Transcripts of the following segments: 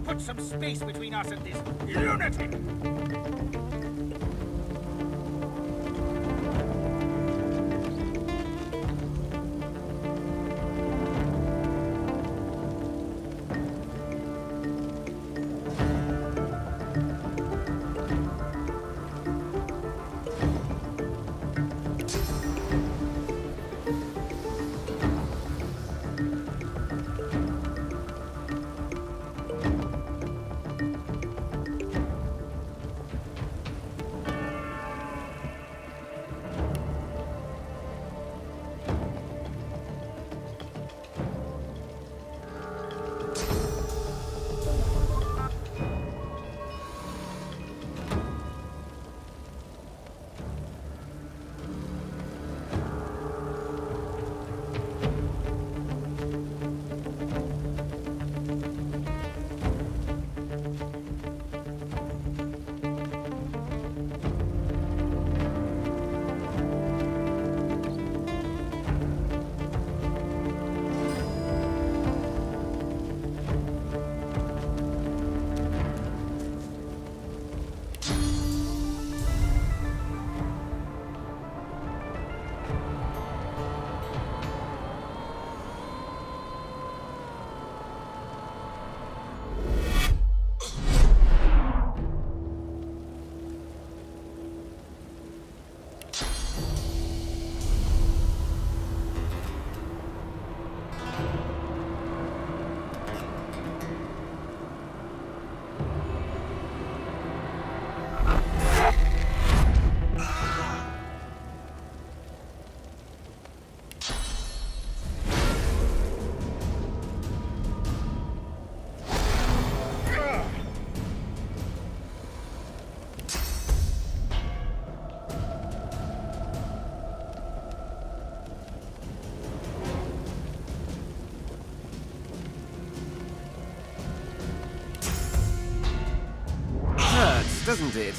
Put some space between us and this lunatic! Doesn't it?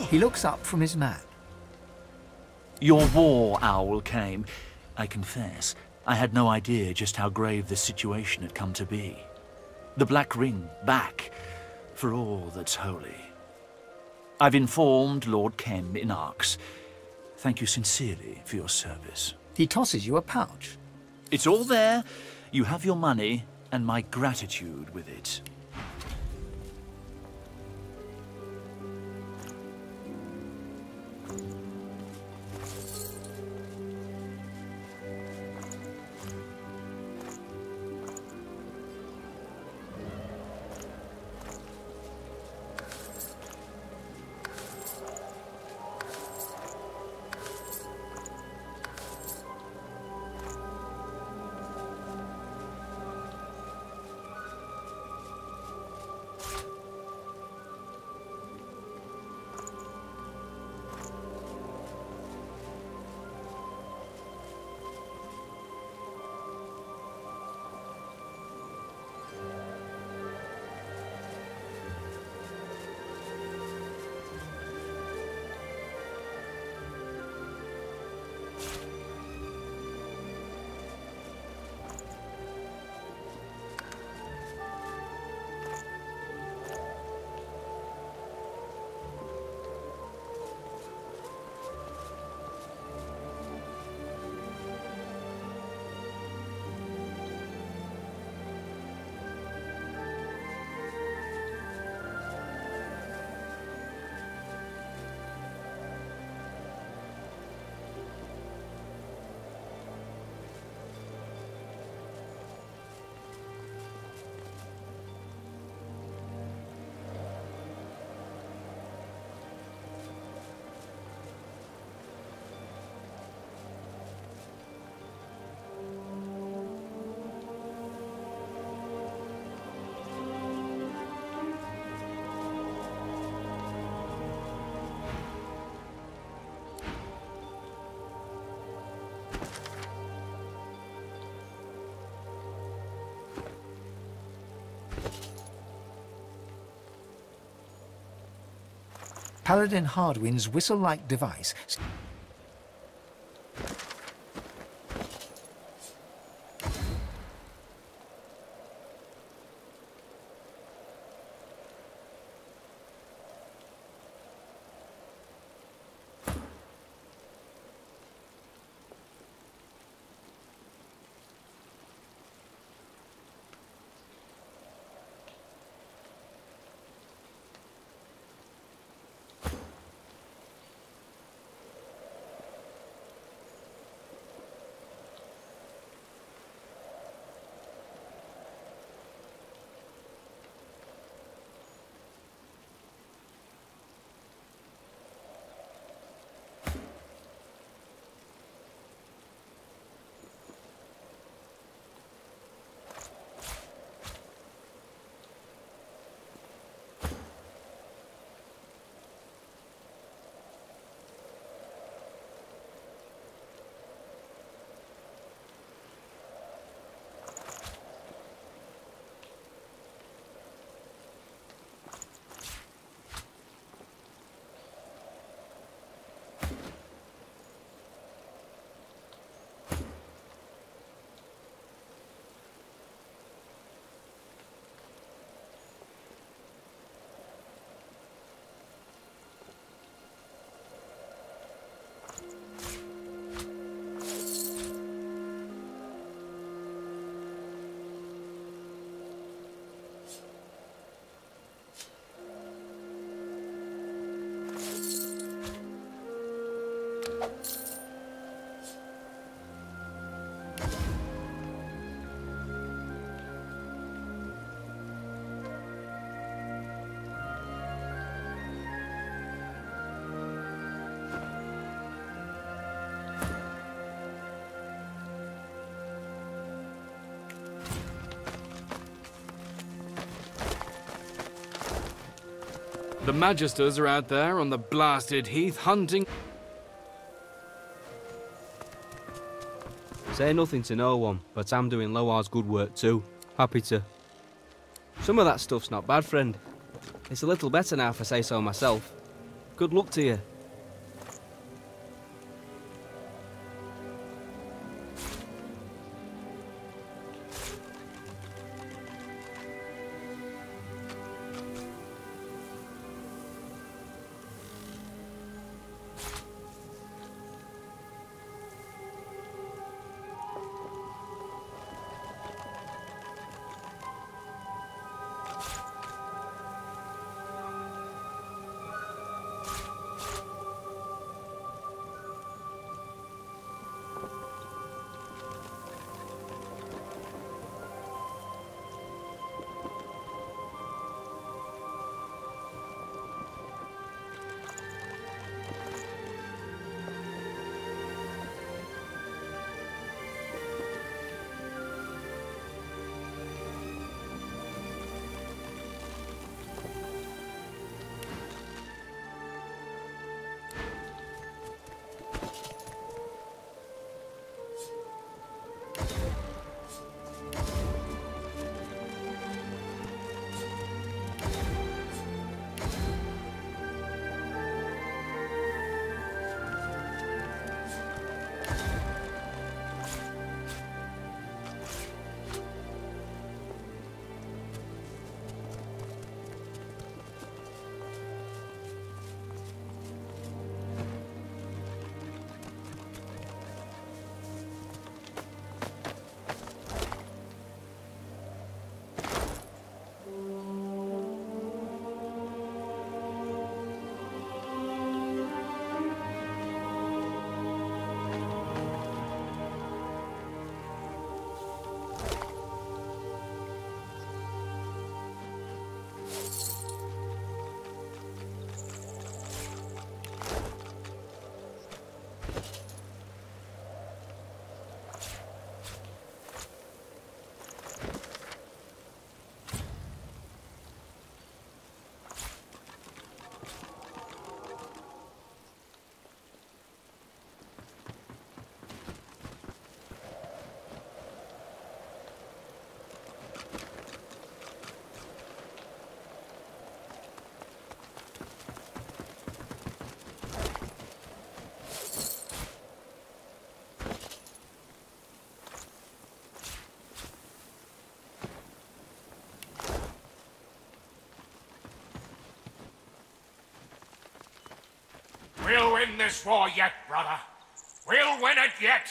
He looks up from his map. Your war owl came. I confess, I had no idea just how grave this situation had come to be. The Black Ring, back, for all that's holy. I've informed Lord Kem in Arx. Thank you sincerely for your service. He tosses you a pouch. It's all there. You have your money, and my gratitude with it. Paladin Hardwin's whistle-like device. The Magisters are out there on the blasted heath hunting. Say nothing to no one, but I'm doing Loar's good work too. Happy to. Some of that stuff's not bad, friend. It's a little better now if I say so myself. Good luck to you. We'll win this war yet, brother. We'll win it yet.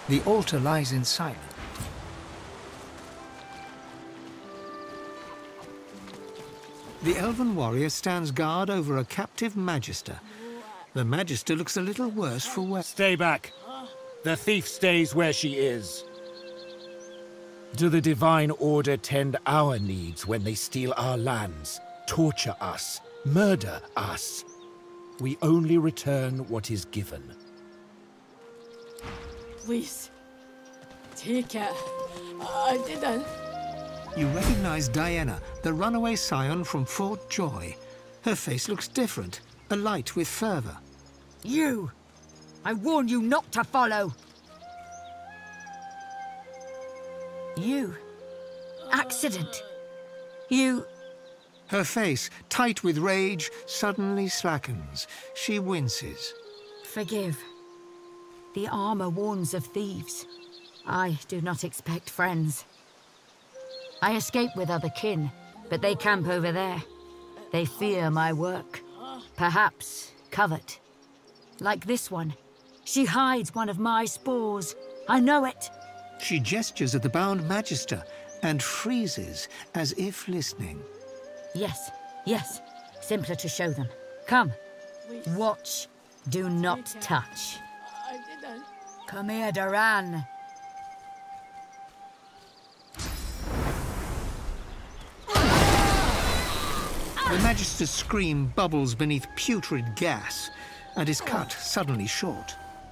The altar lies in silence. The elven warrior stands guard over a captive magister. The magister looks a little worse for wear. Stay back. The thief stays where she is. Do the Divine Order tend our needs when they steal our lands, torture us, murder us? We only return what is given. Please, take it. I didn't. You recognize Diana, the runaway scion from Fort Joy. Her face looks different, alight with fervor. You! I warn you not to follow! You. Accident. You. Her face, tight with rage, suddenly slackens. She winces. Forgive. The armor warns of thieves. I do not expect friends. I escape with other kin, but they camp over there. They fear my work. Perhaps covet. Like this one. She hides one of my spores. I know it. She gestures at the bound magister and freezes as if listening. Yes, yes. Simpler to show them. Come. Watch. Do not touch. I didn't. Come here, Duran. The magister's scream bubbles beneath putrid gas and is cut suddenly short.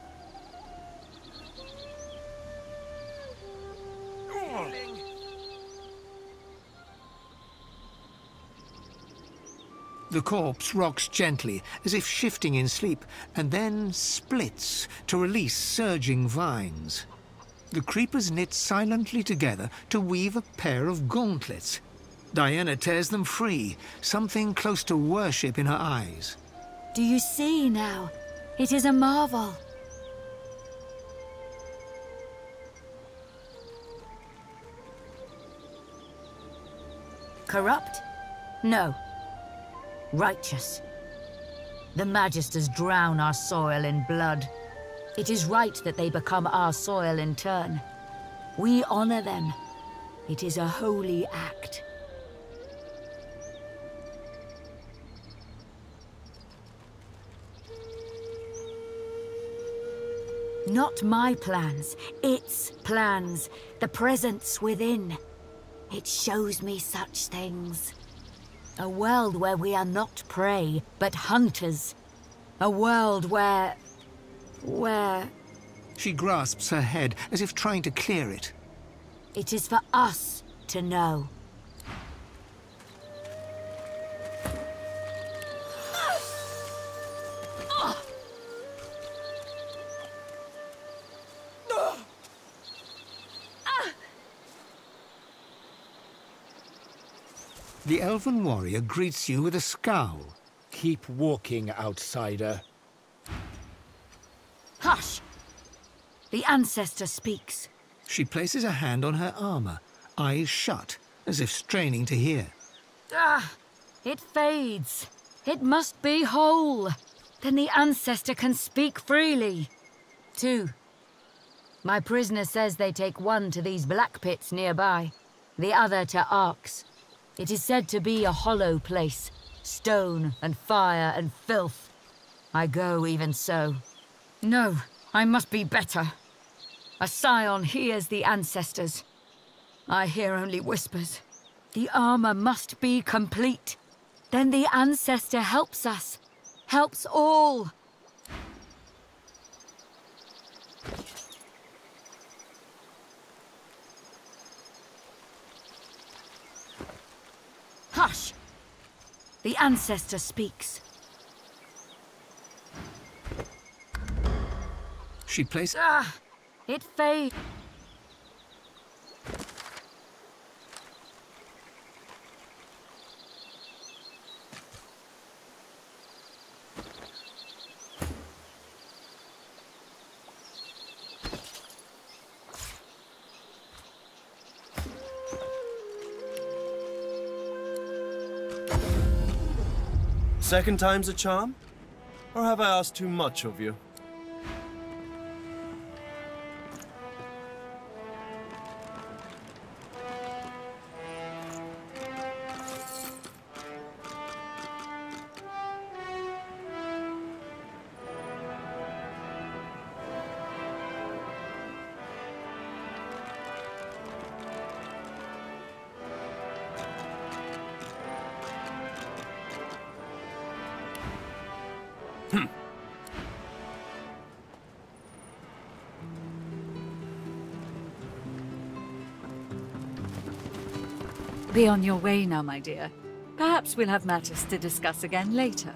The corpse rocks gently, as if shifting in sleep, and then splits to release surging vines. The creepers knit silently together to weave a pair of gauntlets. Diana tears them free, something close to worship in her eyes. Do you see now? It is a marvel. Corrupt? No. Righteous. The Magisters drown our soil in blood. It is right that they become our soil in turn. We honor them. It is a holy act. Not my plans, its plans, the presence within. It shows me such things. A world where we are not prey, but hunters. A world where... She grasps her head as if trying to clear it. It is for us to know. The elven warrior greets you with a scowl. Keep walking, outsider. Hush! The ancestor speaks. She places a hand on her armor, eyes shut, as if straining to hear. It fades. It must be whole. Then the ancestor can speak freely. 2. My prisoner says they take one to these black pits nearby, the other to Arx. It is said to be a hollow place, stone and fire and filth. I go even so. No, I must be better. A scion hears the ancestors. I hear only whispers. The armor must be complete. Then the ancestor helps us, helps all. Hush! The ancestor speaks. She places... It fades. Second time's a charm? Or have I asked too much of you? Be on your way now, my dear. Perhaps we'll have matters to discuss again later.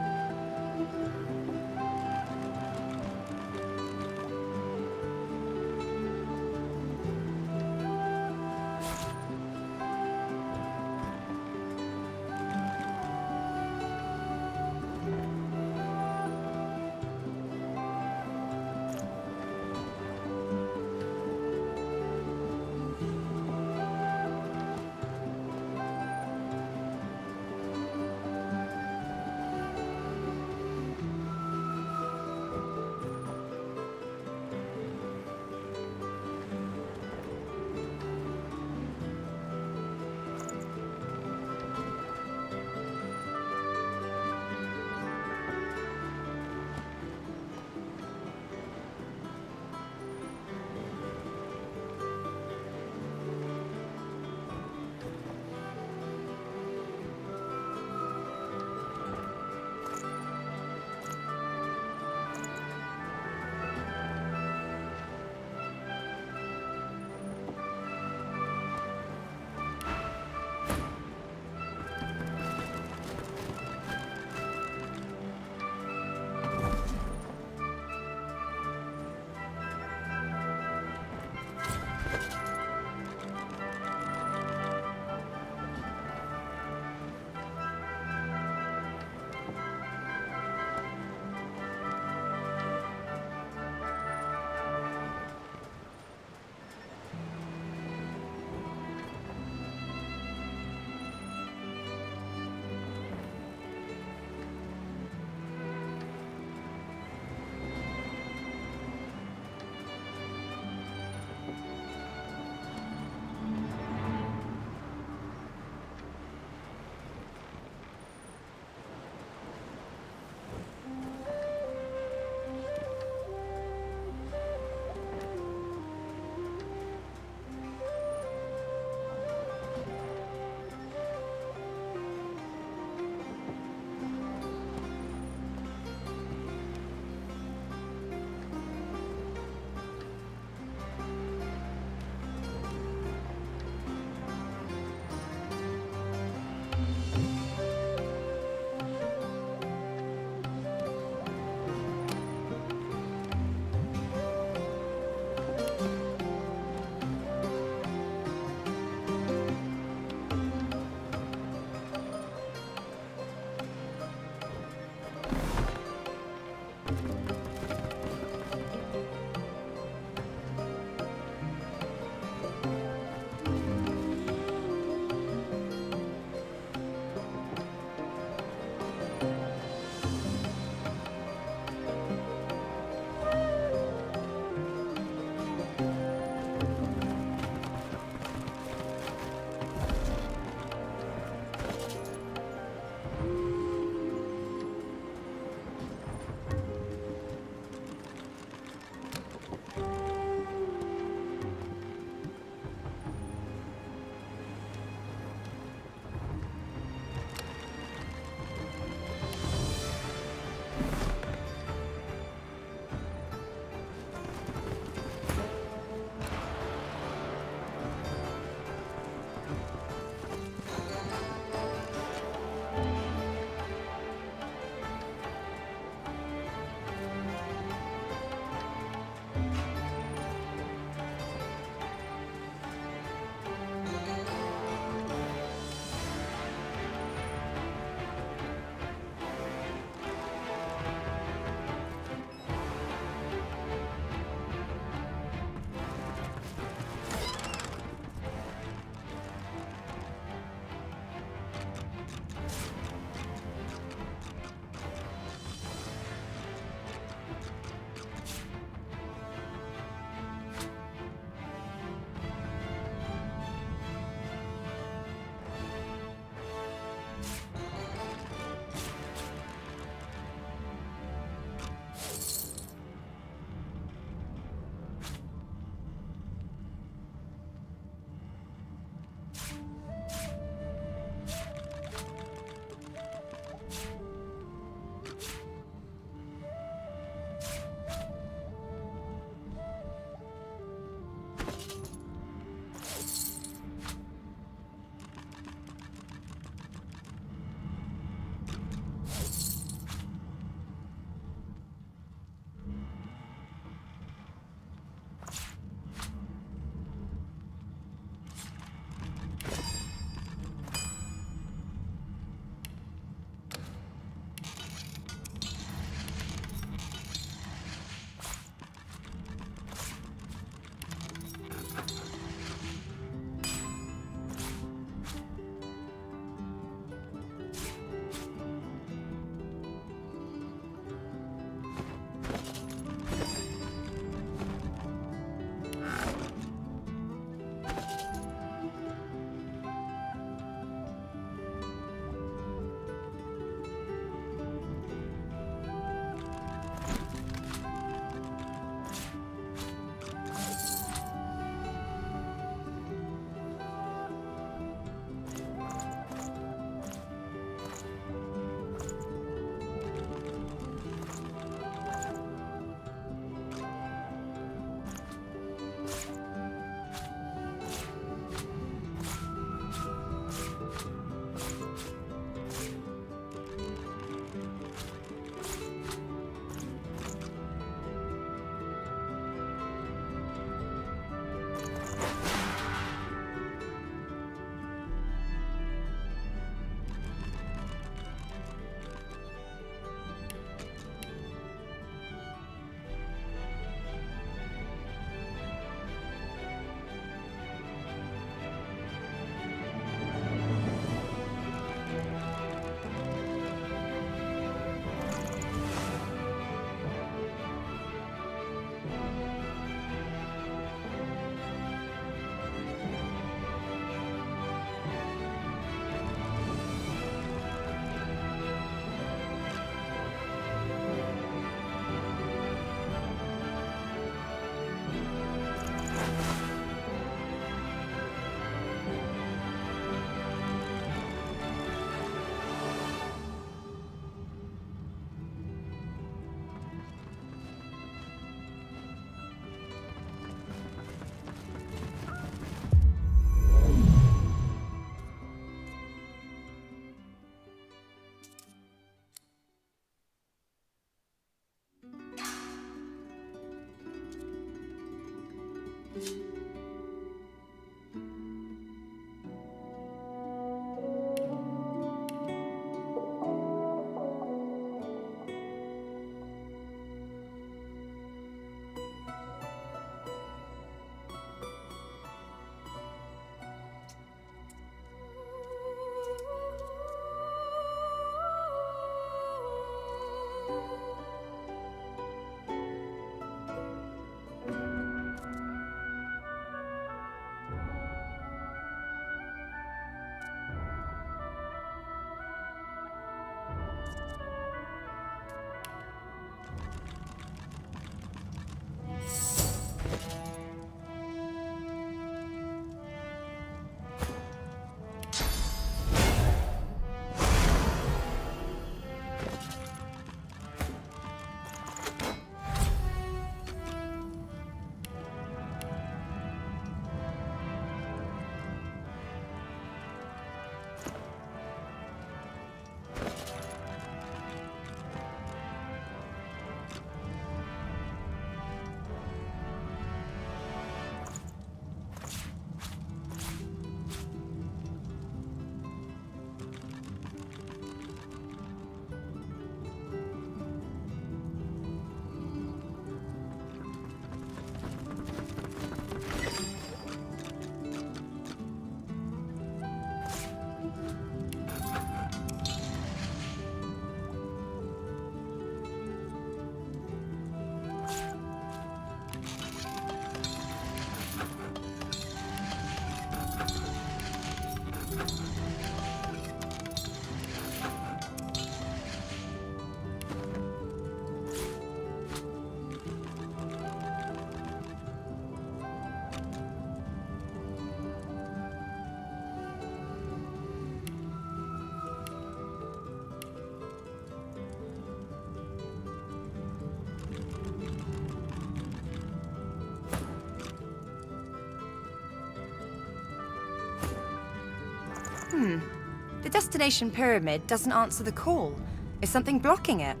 The destination pyramid doesn't answer the call. Is something blocking it?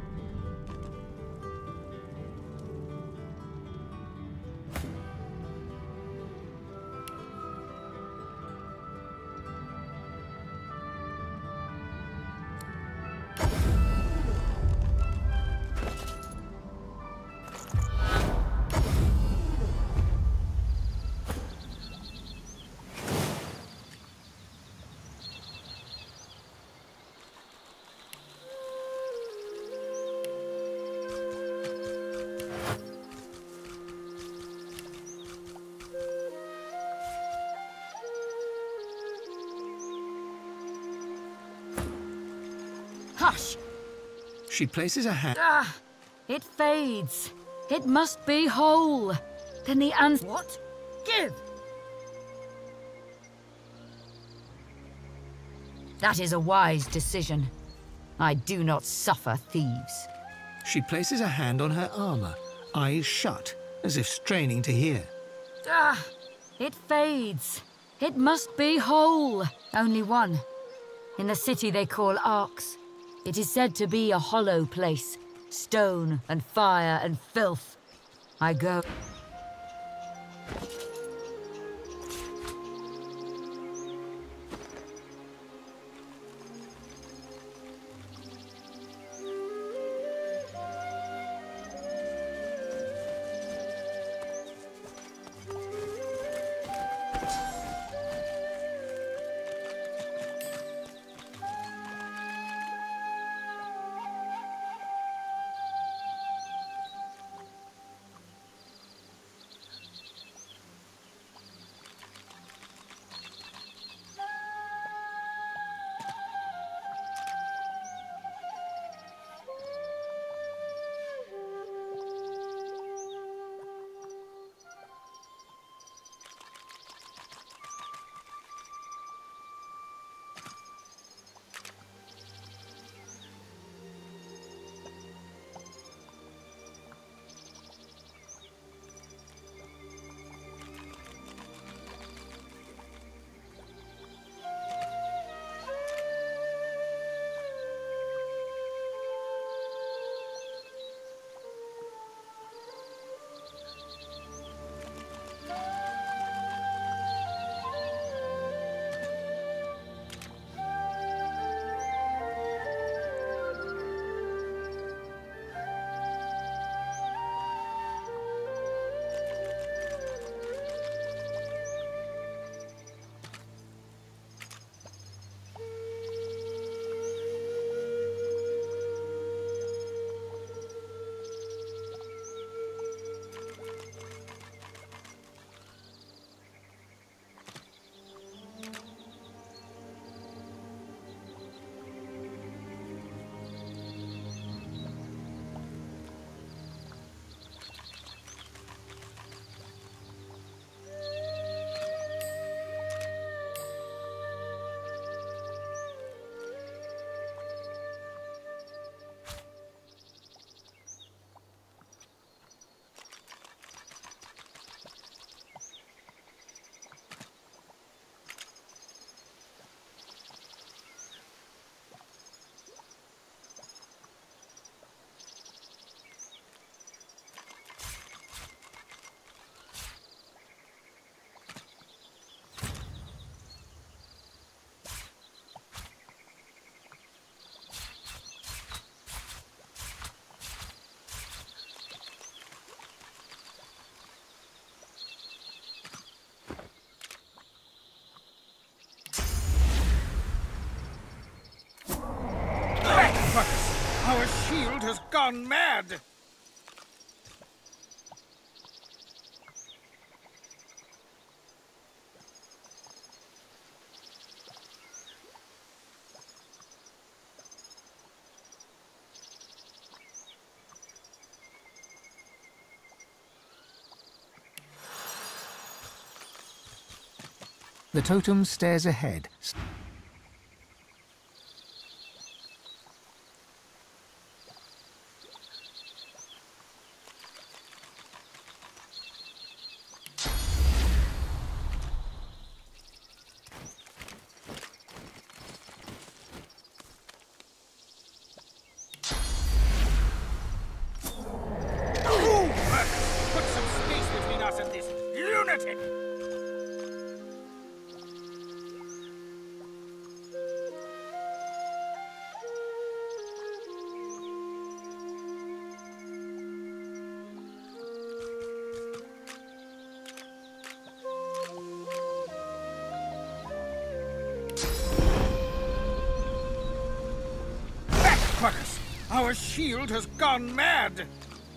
Hush! She places a hand... Ah! It fades. It must be whole. Then the answer... What? Give! That is a wise decision. I do not suffer thieves. She places a hand on her armor, eyes shut, as if straining to hear. Ah! It fades. It must be whole. Only one. In the city they call Arx. It is said to be a hollow place. Stone and fire and filth. I go... Our shield has gone mad! The totem stares ahead. Our shield has gone mad!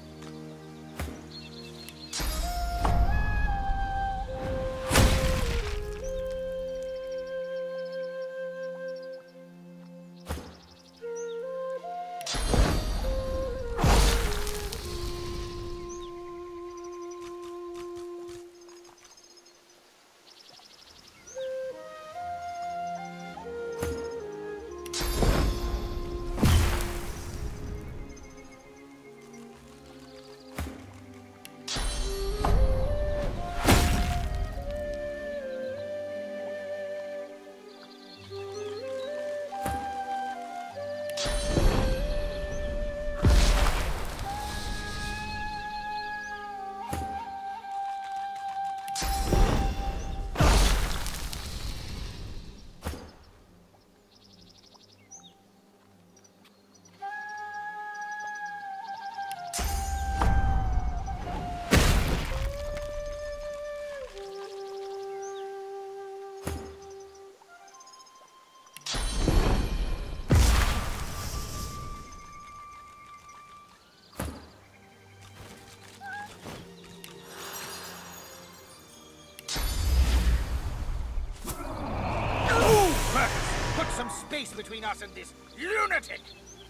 Some space between us and this lunatic!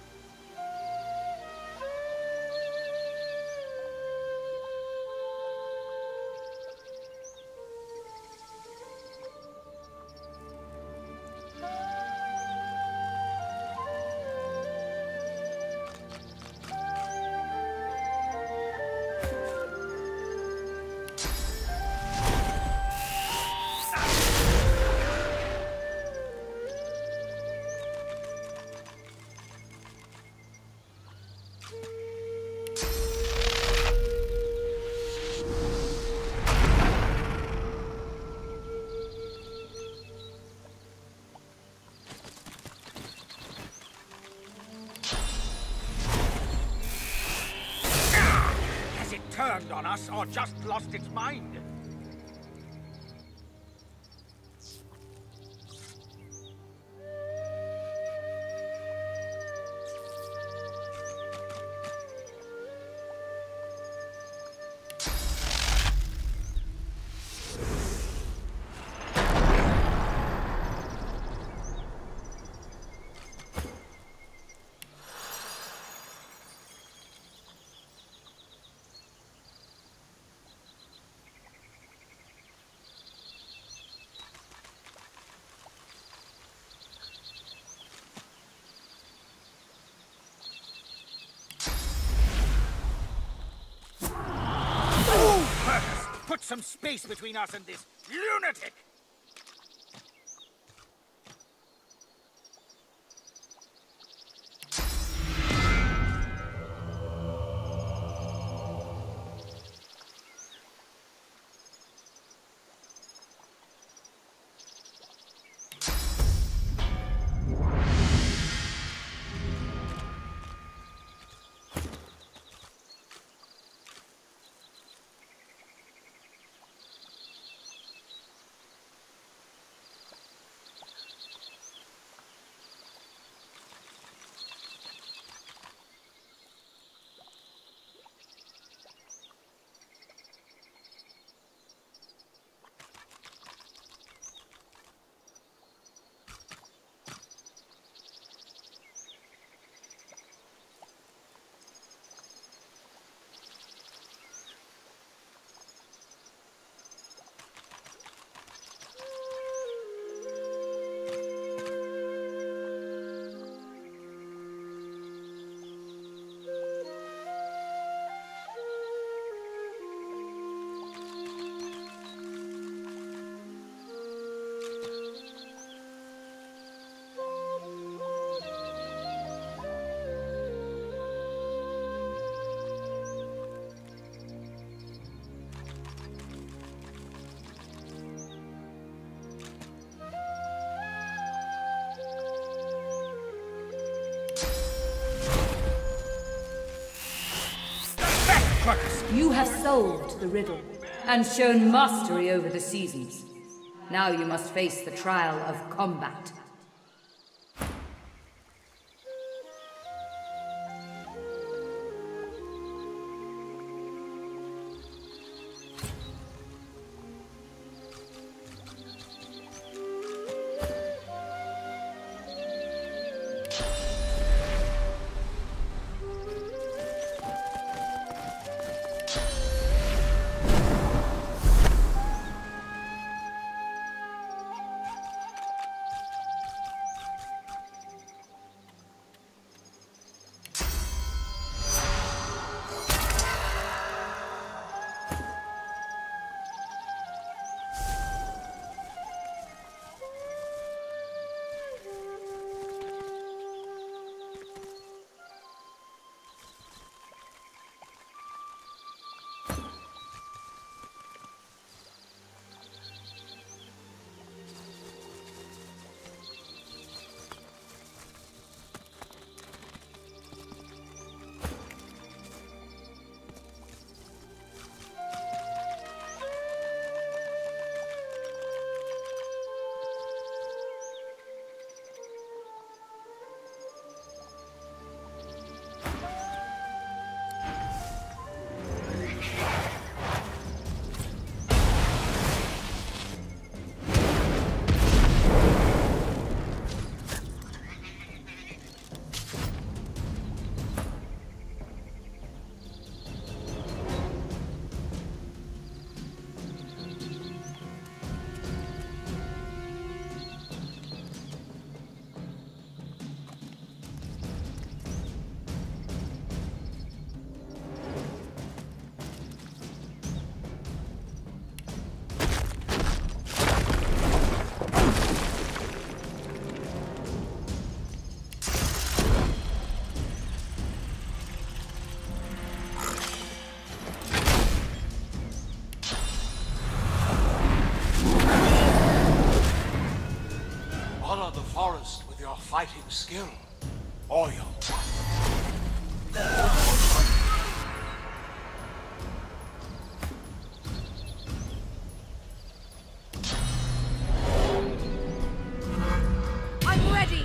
Turned on us or just lost its mind? Put some space between us and this lunatic! You have solved the riddle and shown mastery over the seasons. Now you must face the trial of combat. forest with your fighting skill, or your I'm ready!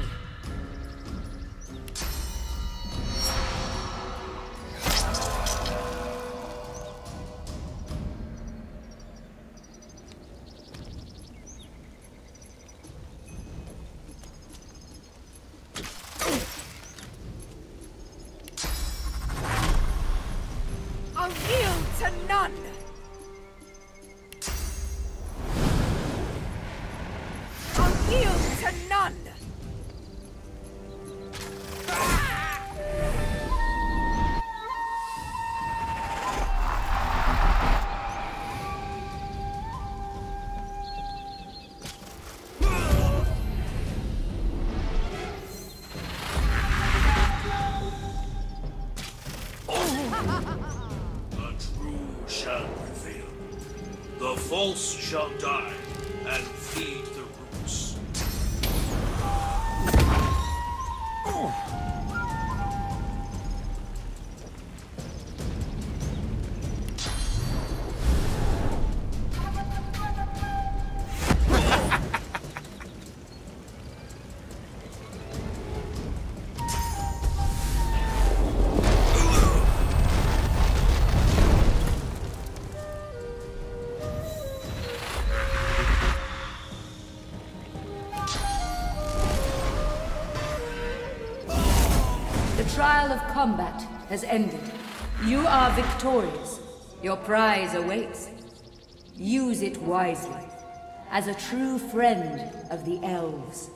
I'll yield to none! I'll yield to none! The true shall prevail. The false shall die and feed the roots. The trial of combat has ended. You are victorious. Your prize awaits. Use it wisely, as a true friend of the elves.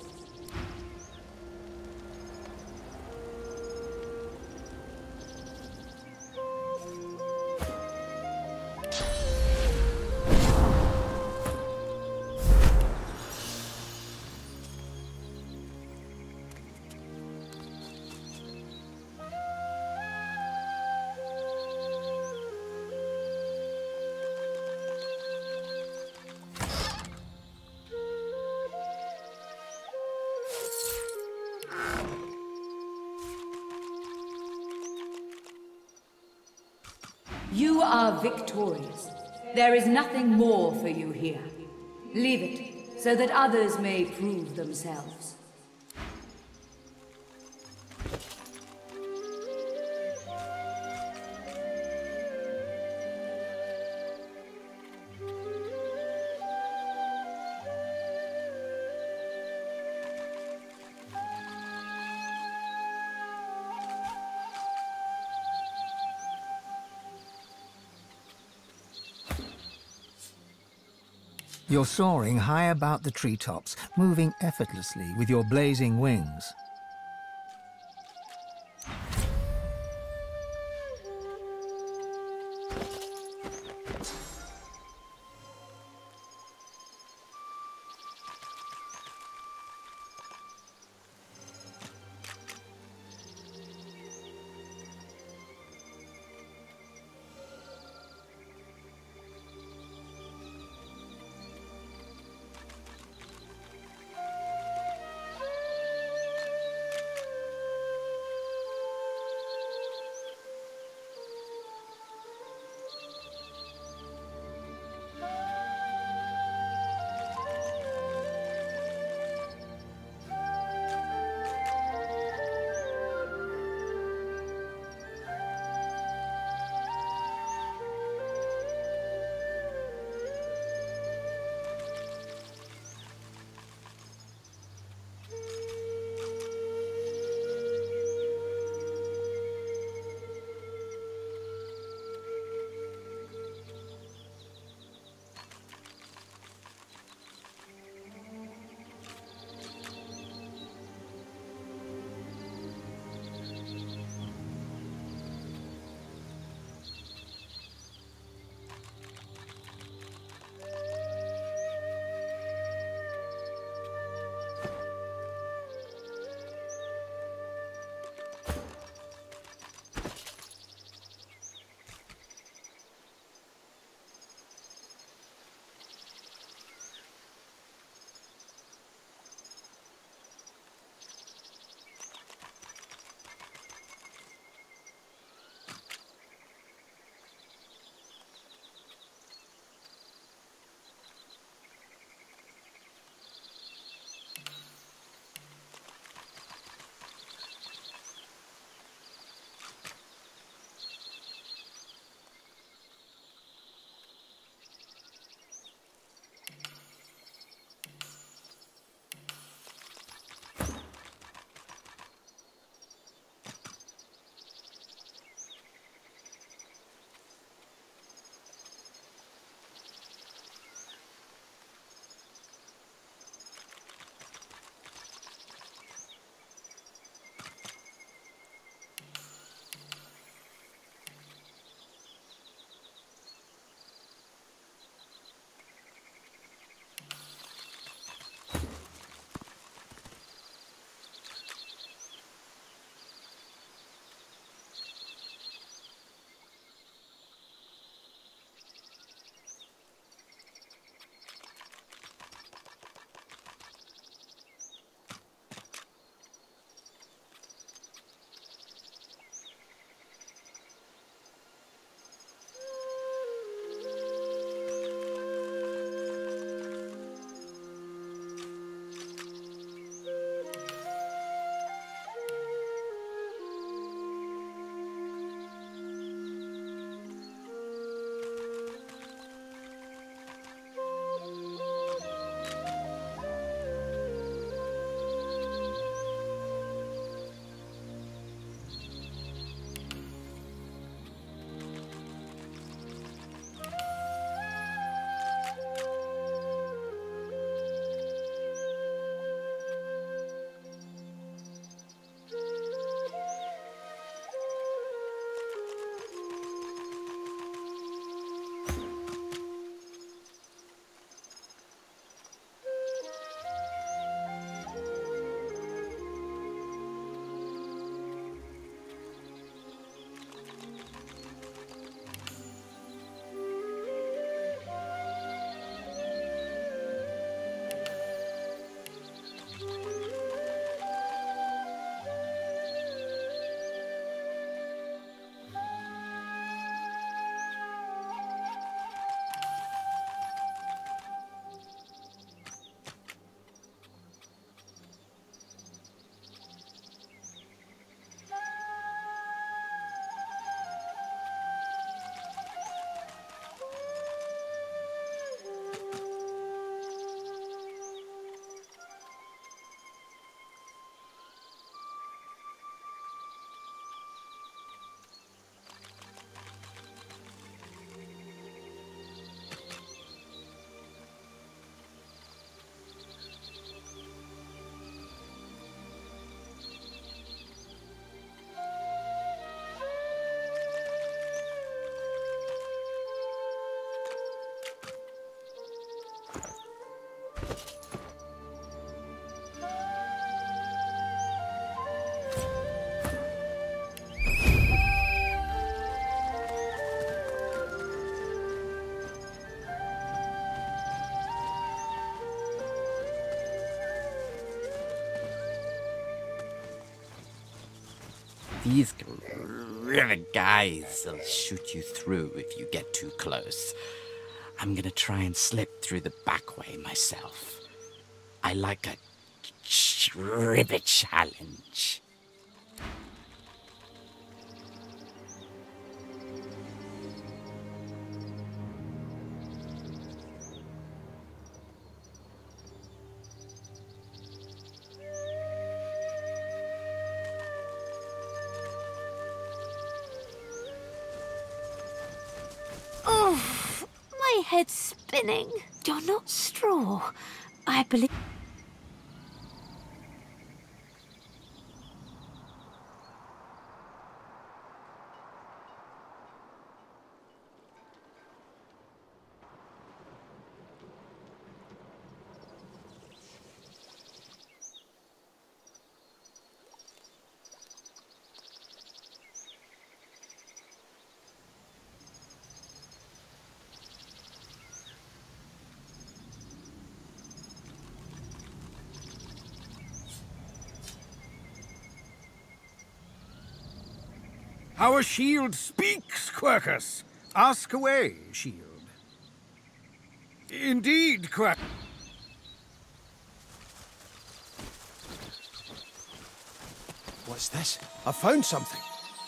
You are victorious. There is nothing more for you here. Leave it, so that others may prove themselves. You're soaring high about the treetops, moving effortlessly with your blazing wings. These guys will shoot you through if you get too close. I'm gonna try and slip through the back way myself. I like a ribbit challenge. Oh, my head's spinning. You're not straw. I believe... Our shield speaks, Quercus. Ask away, shield. Indeed, Quercus. What's this? I found something.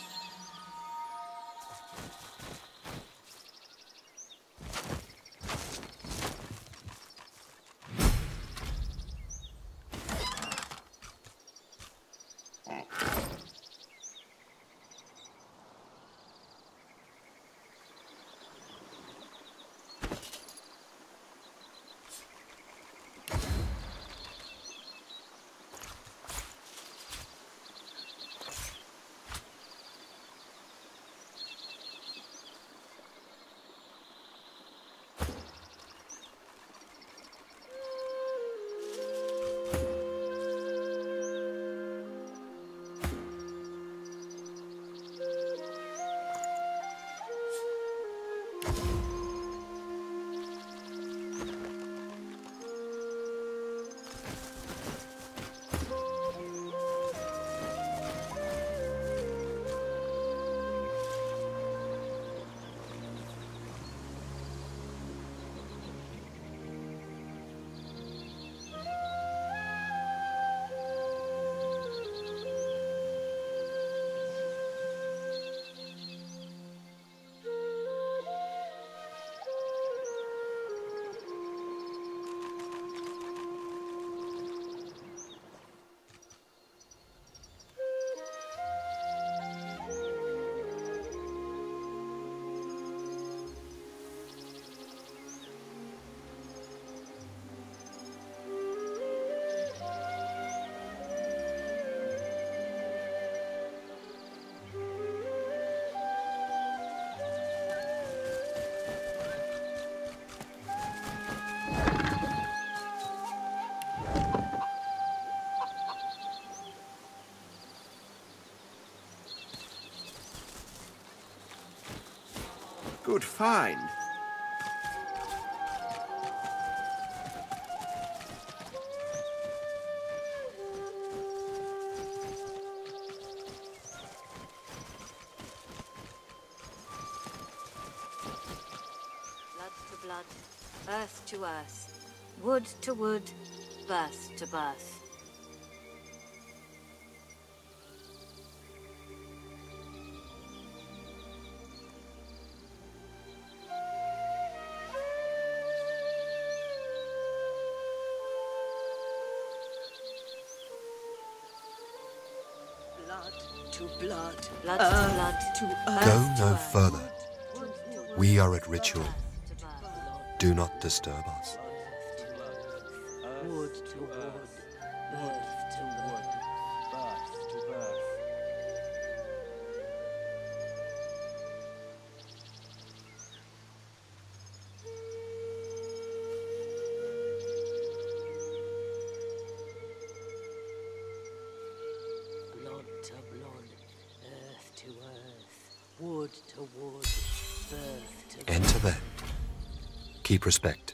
Good find. Blood to blood, earth to earth, wood to wood, birth to birth. Blood to blood, blood to blood, to earth. Go no further. We are at ritual. Do not disturb us. Wood to wood, birth to wood, birth to birth. Blood to blood, earth to earth, wood to wood, birth to birth. Enter then. Keep respect.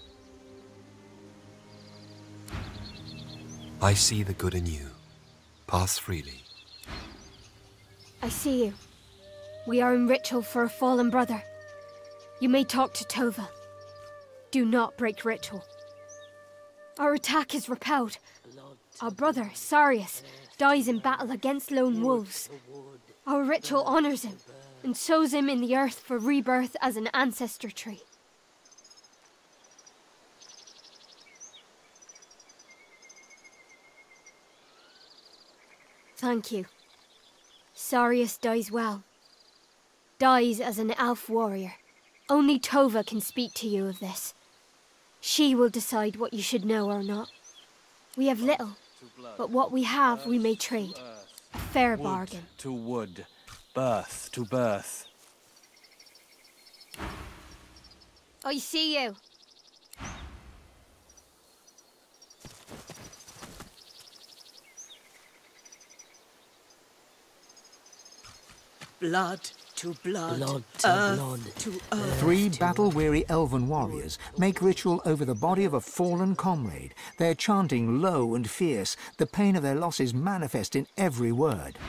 I see the good in you. Pass freely. I see you. We are in ritual for a fallen brother. You may talk to Tova. Do not break ritual. Our attack is repelled. Our brother, Sarius, dies in battle against lone wolves. Our ritual honors him and sows him in the earth for rebirth as an ancestor tree. Thank you. Sarius dies well. Dies as an elf warrior. Only Tova can speak to you of this. She will decide what you should know or not. We have little, but what we have we may trade. A fair bargain. Wood to wood, birth to birth. I see you. Blood to blood, blood to earth blood, to earth. 3 battle-weary elven warriors make ritual over the body of a fallen comrade, their chanting low and fierce, the pain of their losses manifest in every word.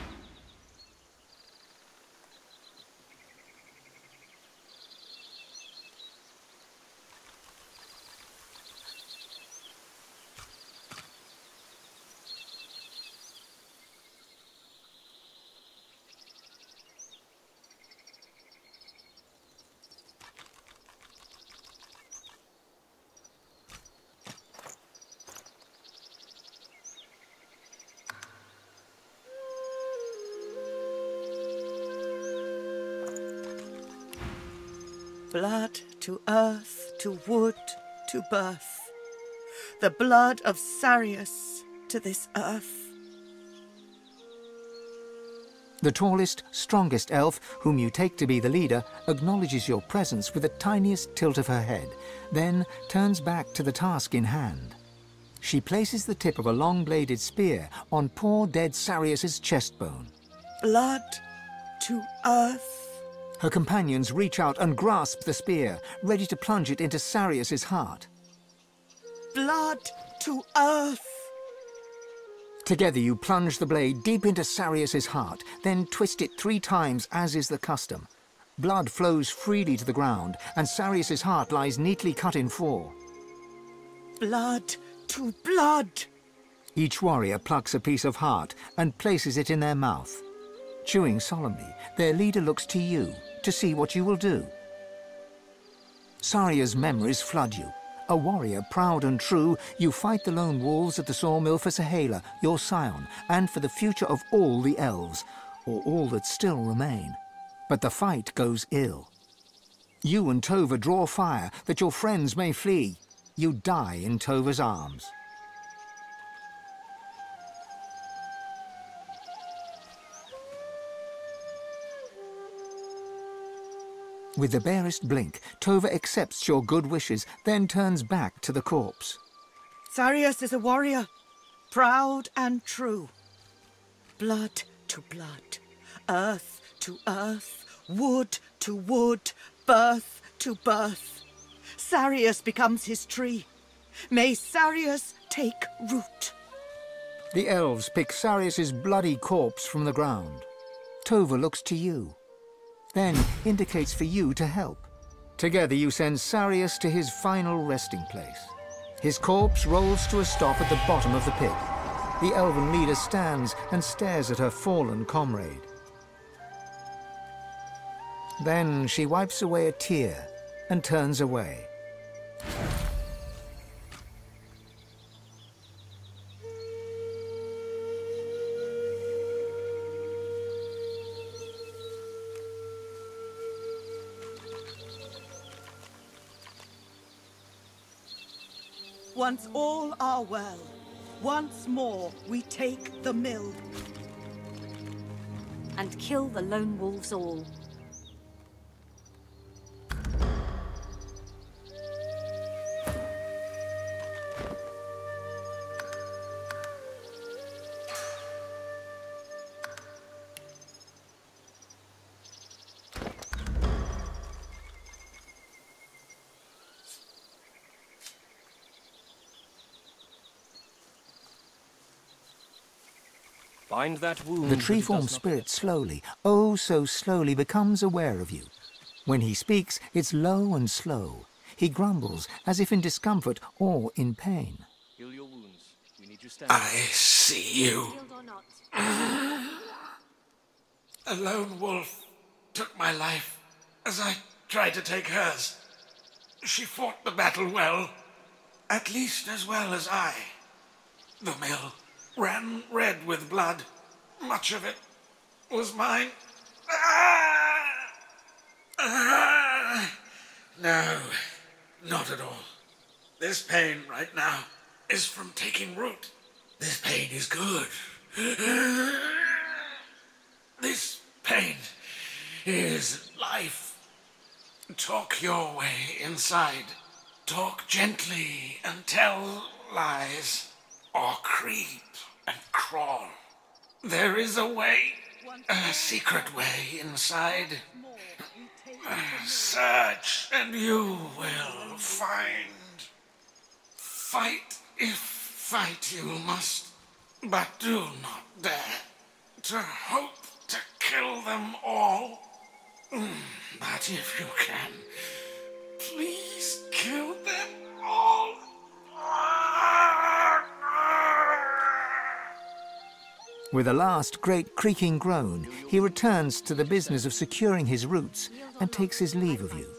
Blood to earth, to wood, to birth. The blood of Sarius to this earth. The tallest, strongest elf, whom you take to be the leader, acknowledges your presence with the tiniest tilt of her head, then turns back to the task in hand. She places the tip of a long-bladed spear on poor dead Sarius's chestbone. Blood to earth. Her companions reach out and grasp the spear, ready to plunge it into Sarius's heart. Blood to earth. Together you plunge the blade deep into Sarius's heart, then twist it 3 times as is the custom. Blood flows freely to the ground, and Sarius's heart lies neatly cut in 4. Blood to blood. Each warrior plucks a piece of heart and places it in their mouth. Chewing solemnly, their leader looks to you to see what you will do. Saria's memories flood you. A warrior proud and true, you fight the lone wolves at the sawmill for Sahala, your scion, and for the future of all the elves, or all that still remain. But the fight goes ill. You and Tova draw fire that your friends may flee. You die in Tova's arms. With the barest blink, Tova accepts your good wishes, then turns back to the corpse. Sarius is a warrior, proud and true. Blood to blood, earth to earth, wood to wood, birth to birth. Sarius becomes his tree. May Sarius take root. The elves pick Sarius's bloody corpse from the ground. Tova looks to you, then indicates for you to help. Together you send Sarius to his final resting place. His corpse rolls to a stop at the bottom of the pit. The elven leader stands and stares at her fallen comrade. Then she wipes away a tear and turns away. Once all are well, once more we take the mill. And kill the lone wolves all. Bind that wound. The treeform spirit slowly, oh so slowly, becomes aware of you. When he speaks, it's low and slow. He grumbles, as if in discomfort or in pain. Heal your wounds. We need you standing. I see you. A lone wolf took my life as I tried to take hers. She fought the battle well, at least as well as I. The mill ran red with blood. Much of it was mine. No, not at all. This pain right now is from taking root. This pain is good. This pain is life. Talk your way inside. Talk gently and tell lies. Or creep and crawl. There is a way, a secret way inside. Search and you will find. Fight if fight you must, but do not dare to hope to kill them all. But if you can, please kill them all. With a last great creaking groan, he returns to the business of securing his roots and takes his leave of you.